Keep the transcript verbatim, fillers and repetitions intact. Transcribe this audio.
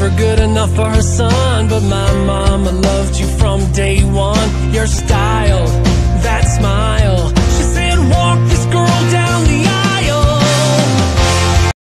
never good enough for her son, but my mama loved you from day one. Your style, that smile,